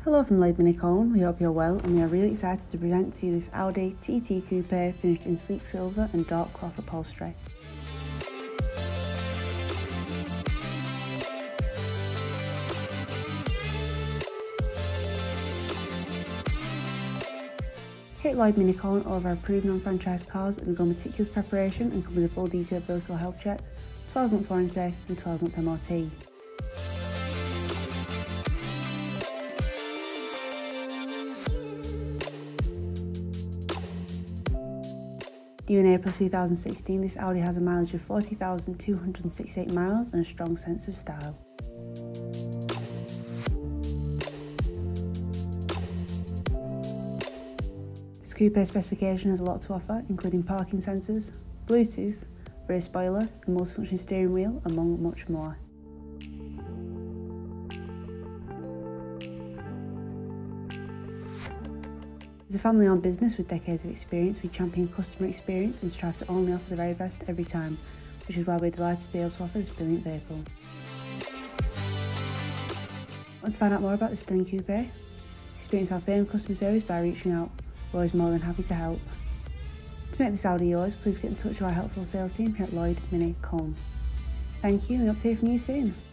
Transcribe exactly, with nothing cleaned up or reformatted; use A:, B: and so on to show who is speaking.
A: Hello from Lloyd Mini Colne, we hope you're well and we are really excited to present to you this Audi T T Coupé finished in sleek silver and dark cloth upholstery. Here at Lloyd Mini Colne, all of our approved non-franchised cars undergo meticulous preparation and come with a full detailed vehicle health check, twelve month warranty and twelve month M O T. Due in April two thousand sixteen, this Audi has a mileage of forty thousand two hundred sixty-eight miles and a strong sense of style. This coupe specification has a lot to offer, including parking sensors, Bluetooth, rear spoiler, a multifunction steering wheel, among much more. As a family-owned business with decades of experience, we champion customer experience and strive to only offer the very best every time, which is why we're delighted to be able to offer this brilliant vehicle. Want to find out more about this stunning coupe? Experience our famed customer service by reaching out. We're always more than happy to help. To make this Audi yours, please get in touch with our helpful sales team here at Lloyd Mini Colne. Thank you and hope to hear from you soon.